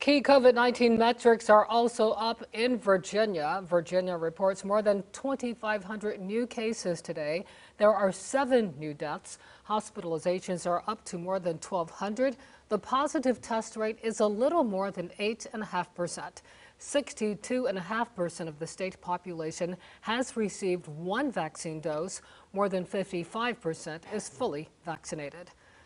Key COVID-19 metrics are also up in Virginia. Virginia reports more than 2,500 new cases today. There are 7 new deaths. Hospitalizations are up to more than 1,200. The positive test rate is a little more than 8.5%. 62.5% of the state population has received 1 vaccine dose. More than 55% is fully vaccinated.